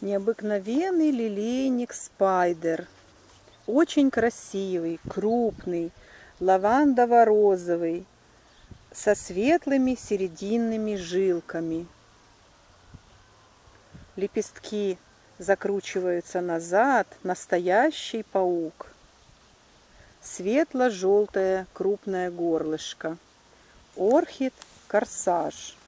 Необыкновенный лилейник спайдер. Очень красивый, крупный, лавандово-розовый, со светлыми серединными жилками. Лепестки закручиваются назад, настоящий паук. Светло-желтое крупное горлышко. Орхид корсаж.